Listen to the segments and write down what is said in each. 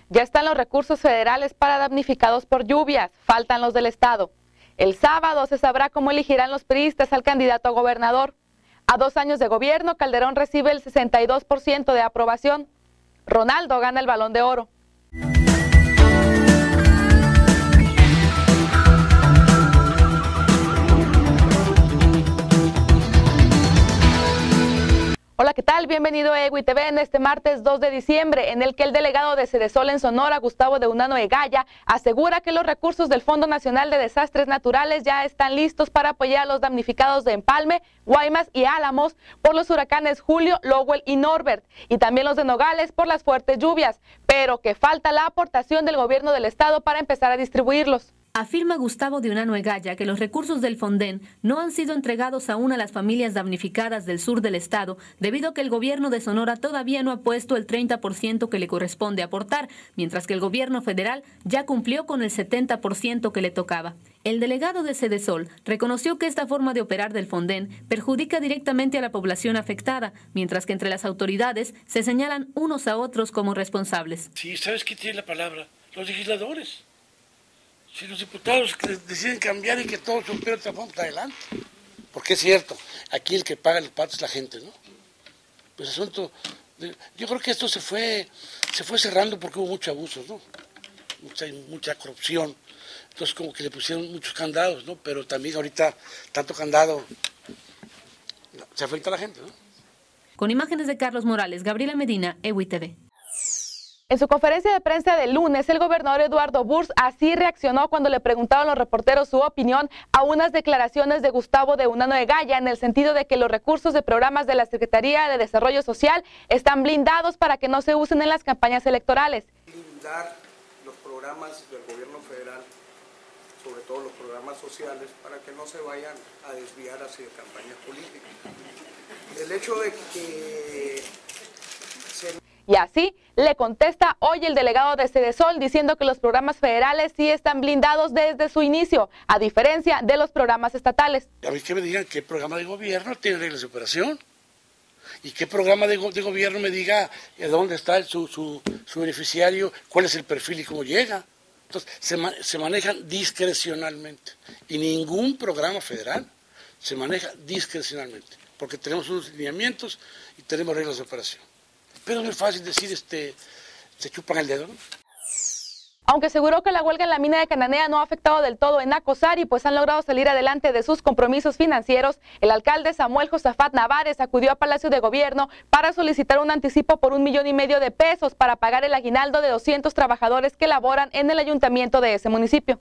Ya están los recursos federales para damnificados por lluvias, faltan los del estado. El sábado se sabrá cómo elegirán los priistas al candidato a gobernador. A 2 años de gobierno, Calderón recibe el 62% de aprobación. Ronaldo gana el Balón de Oro. Hola, ¿qué tal? Bienvenido a EWI TV en este martes 2 de diciembre, en el que el delegado de Cedesol en Sonora, Gustavo de Unano Egaya, asegura que los recursos del Fondo Nacional de Desastres Naturales ya están listos para apoyar a los damnificados de Empalme, Guaymas y Álamos por los huracanes Julio, Lowell y Norbert, y también los de Nogales por las fuertes lluvias, pero que falta la aportación del gobierno del estado para empezar a distribuirlos. Afirma Gustavo de Unano Egaya que los recursos del Fonden no han sido entregados aún a las familias damnificadas del sur del estado, debido a que el gobierno de Sonora todavía no ha puesto el 30% que le corresponde aportar, mientras que el gobierno federal ya cumplió con el 70% que le tocaba. El delegado de Cedesol reconoció que esta forma de operar del Fonden perjudica directamente a la población afectada, mientras que entre las autoridades se señalan unos a otros como responsables. Sí, ¿sabes qué tiene la palabra? Los legisladores. Si los diputados deciden cambiar y que todo se opere, vamos adelante. Porque es cierto, aquí el que paga el pato es la gente, ¿no? Pues asunto, yo creo que esto se fue cerrando porque hubo mucho abuso, ¿no? Mucha corrupción. Entonces como que le pusieron muchos candados, ¿no? Pero también ahorita tanto candado se afecta a la gente, ¿no? Con imágenes de Carlos Morales, Gabriela Medina, EWI TV. En su conferencia de prensa del lunes, el gobernador Eduardo Burrs así reaccionó cuando le preguntaron los reporteros su opinión a unas declaraciones de Gustavo de Unano Egaya en el sentido de que los recursos de programas de la Secretaría de Desarrollo Social están blindados para que no se usen en las campañas electorales. Blindar los programas del gobierno federal, sobre todo los programas sociales, para que no se vayan a desviar hacia campañas políticas. El hecho de que Y así le contesta hoy el delegado de Cedesol diciendo que los programas federales sí están blindados desde su inicio, a diferencia de los programas estatales. A mí que me digan qué programa de gobierno tiene reglas de operación y qué programa de gobierno me diga dónde está su beneficiario, cuál es el perfil y cómo llega. Entonces se manejan discrecionalmente y ningún programa federal se maneja discrecionalmente porque tenemos unos lineamientos y tenemos reglas de operación. Pero no es fácil decir, se chupan el dedo, ¿no? Aunque aseguró que la huelga en la mina de Cananea no ha afectado del todo en Nacosari, pues han logrado salir adelante de sus compromisos financieros, el alcalde Samuel Josafat Navares acudió a Palacio de Gobierno para solicitar un anticipo por $1,5 millones para pagar el aguinaldo de 200 trabajadores que laboran en el ayuntamiento de ese municipio.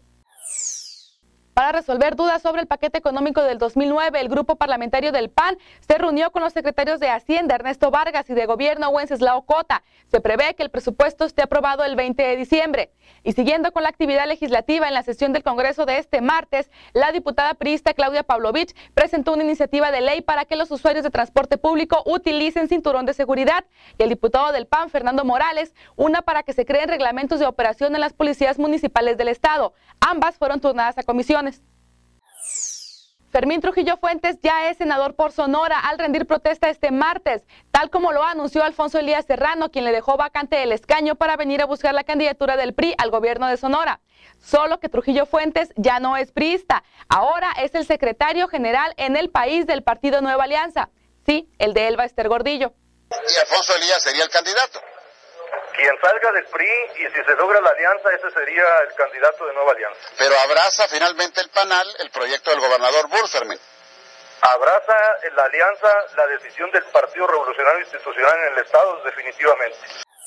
Para resolver dudas sobre el paquete económico del 2009, el grupo parlamentario del PAN se reunió con los secretarios de Hacienda, Ernesto Vargas, y de Gobierno, Wenceslao Cota. Se prevé que el presupuesto esté aprobado el 20 de diciembre. Y siguiendo con la actividad legislativa en la sesión del Congreso de este martes, la diputada priista Claudia Pavlovich presentó una iniciativa de ley para que los usuarios de transporte público utilicen cinturón de seguridad. Y el diputado del PAN, Fernando Morales, una para que se creen reglamentos de operación en las policías municipales del estado. Ambas fueron turnadas a comisiones. Fermín Trujillo Fuentes ya es senador por Sonora al rendir protesta este martes, tal como lo anunció Alfonso Elías Serrano, quien le dejó vacante el escaño para venir a buscar la candidatura del PRI al gobierno de Sonora. Solo que Trujillo Fuentes ya no es priista, ahora es el secretario general en el país del partido Nueva Alianza, sí, el de Elba Ester Gordillo. Y Alfonso Elías sería el candidato. Quien salga del PRI y si se logra la alianza, ese sería el candidato de Nueva Alianza. Pero abraza finalmente el PANAL el proyecto del gobernador Burrs, Fermín. Abraza la alianza la decisión del Partido Revolucionario Institucional en el Estado, definitivamente.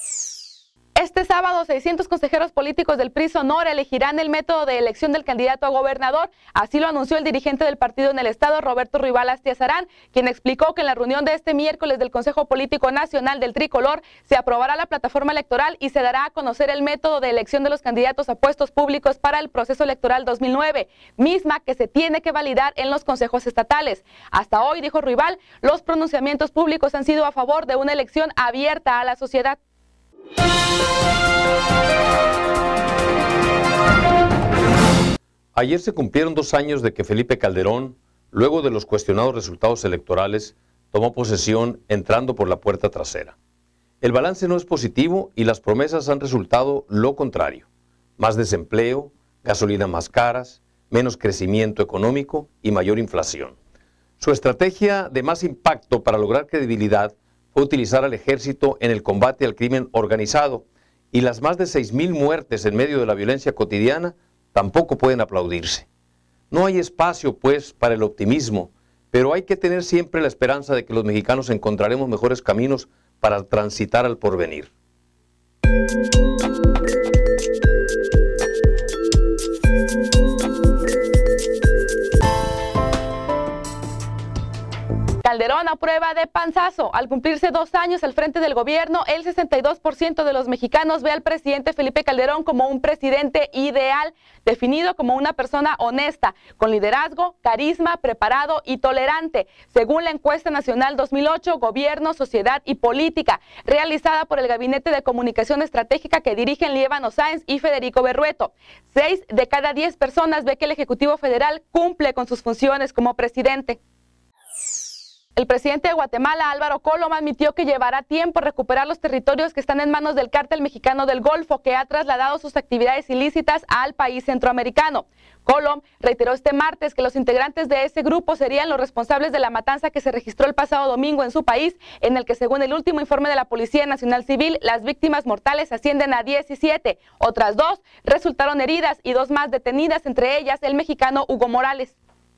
Este sábado, 600 consejeros políticos del PRI Sonora elegirán el método de elección del candidato a gobernador. Así lo anunció el dirigente del partido en el estado, Roberto Rival Astiazarán, quien explicó que en la reunión de este miércoles del Consejo Político Nacional del Tricolor se aprobará la plataforma electoral y se dará a conocer el método de elección de los candidatos a puestos públicos para el proceso electoral 2009, misma que se tiene que validar en los consejos estatales. Hasta hoy, dijo Rival, los pronunciamientos públicos han sido a favor de una elección abierta a la sociedad. Ayer se cumplieron 2 años de que Felipe Calderón, luego de los cuestionados resultados electorales, tomó posesión entrando por la puerta trasera. El balance no es positivo y las promesas han resultado lo contrario. Más desempleo, gasolinas más caras, menos crecimiento económico y mayor inflación. Su estrategia de más impacto para lograr credibilidad fue utilizar al ejército en el combate al crimen organizado, y las más de 6,000 muertes en medio de la violencia cotidiana tampoco pueden aplaudirse. No hay espacio, pues, para el optimismo, pero hay que tener siempre la esperanza de que los mexicanos encontraremos mejores caminos para transitar al porvenir. Calderón a prueba de panzazo. Al cumplirse 2 años al frente del gobierno, el 62% de los mexicanos ve al presidente Felipe Calderón como un presidente ideal, definido como una persona honesta, con liderazgo, carisma, preparado y tolerante, según la encuesta nacional 2008, Gobierno, Sociedad y Política, realizada por el Gabinete de Comunicación Estratégica que dirigen Líbano Sáenz y Federico Berrueto. 6 de cada 10 personas ve que el Ejecutivo Federal cumple con sus funciones como presidente. El presidente de Guatemala, Álvaro Colom, admitió que llevará tiempo recuperar los territorios que están en manos del cártel mexicano del Golfo, que ha trasladado sus actividades ilícitas al país centroamericano. Colom reiteró este martes que los integrantes de ese grupo serían los responsables de la matanza que se registró el pasado domingo en su país, en el que, según el último informe de la Policía Nacional Civil, las víctimas mortales ascienden a 17. Otras 2 resultaron heridas y 2 más detenidas, entre ellas el mexicano Hugo Morales.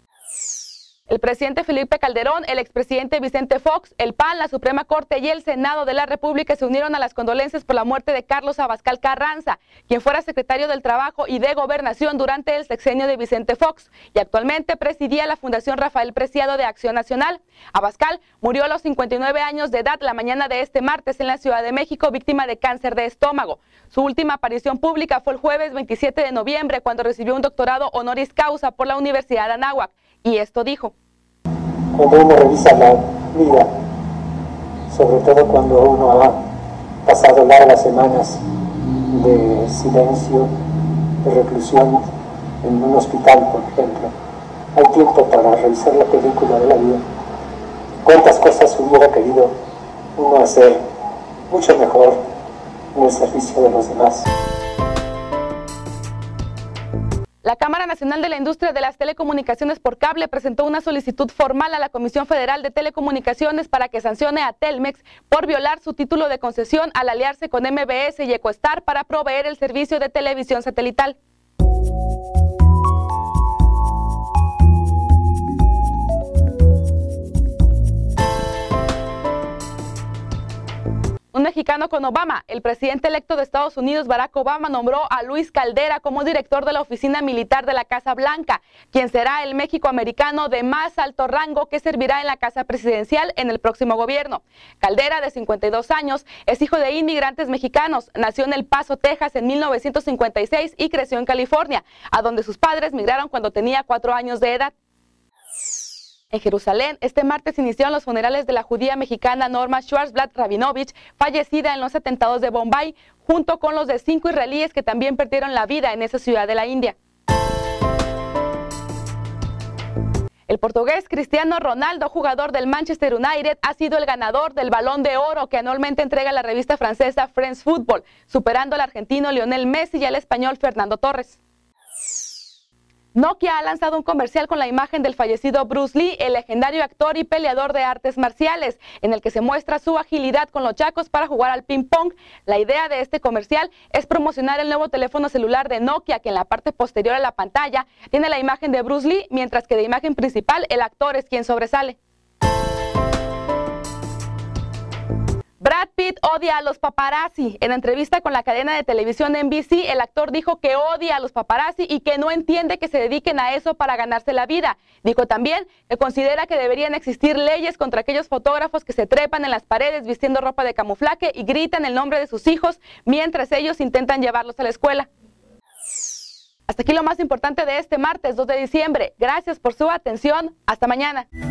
El presidente Felipe Calderón, el expresidente Vicente Fox, el PAN, la Suprema Corte y el Senado de la República se unieron a las condolencias por la muerte de Carlos Abascal Carranza, quien fuera secretario del Trabajo y de Gobernación durante el sexenio de Vicente Fox y actualmente presidía la Fundación Rafael Preciado de Acción Nacional. Abascal murió a los 59 años de edad la mañana de este martes en la Ciudad de México, víctima de cáncer de estómago. Su última aparición pública fue el jueves 27 de noviembre, cuando recibió un doctorado honoris causa por la Universidad de Anáhuac. Y esto dijo: cuando uno revisa la vida, sobre todo cuando uno ha pasado largas semanas de silencio, de reclusión en un hospital, por ejemplo, hay tiempo para revisar la película de la vida. ¿Cuántas cosas hubiera querido uno hacer mucho mejor en el servicio de los demás? La Cámara Nacional de la Industria de las Telecomunicaciones por Cable presentó una solicitud formal a la Comisión Federal de Telecomunicaciones para que sancione a Telmex por violar su título de concesión al aliarse con MBS y EcoStar para proveer el servicio de televisión satelital. Un mexicano con Obama. El presidente electo de Estados Unidos, Barack Obama, nombró a Luis Caldera como director de la Oficina Militar de la Casa Blanca, quien será el mexicoamericano de más alto rango que servirá en la Casa Presidencial en el próximo gobierno. Caldera, de 52 años, es hijo de inmigrantes mexicanos. Nació en El Paso, Texas, en 1956 y creció en California, a donde sus padres migraron cuando tenía 4 años de edad. En Jerusalén, este martes iniciaron los funerales de la judía mexicana Norma Schwarzblatt Rabinovich, fallecida en los atentados de Bombay, junto con los de 5 israelíes que también perdieron la vida en esa ciudad de la India. El portugués Cristiano Ronaldo, jugador del Manchester United, ha sido el ganador del Balón de Oro que anualmente entrega la revista francesa France Football, superando al argentino Lionel Messi y al español Fernando Torres. Nokia ha lanzado un comercial con la imagen del fallecido Bruce Lee, el legendario actor y peleador de artes marciales, en el que se muestra su agilidad con los chacos para jugar al ping-pong. La idea de este comercial es promocionar el nuevo teléfono celular de Nokia, que en la parte posterior a la pantalla tiene la imagen de Bruce Lee, mientras que de imagen principal el actor es quien sobresale. Brad Pitt odia a los paparazzi. En entrevista con la cadena de televisión NBC, el actor dijo que odia a los paparazzi y que no entiende que se dediquen a eso para ganarse la vida. Dijo también que considera que deberían existir leyes contra aquellos fotógrafos que se trepan en las paredes vistiendo ropa de camuflaje y gritan el nombre de sus hijos mientras ellos intentan llevarlos a la escuela. Hasta aquí lo más importante de este martes 2 de diciembre. Gracias por su atención. Hasta mañana.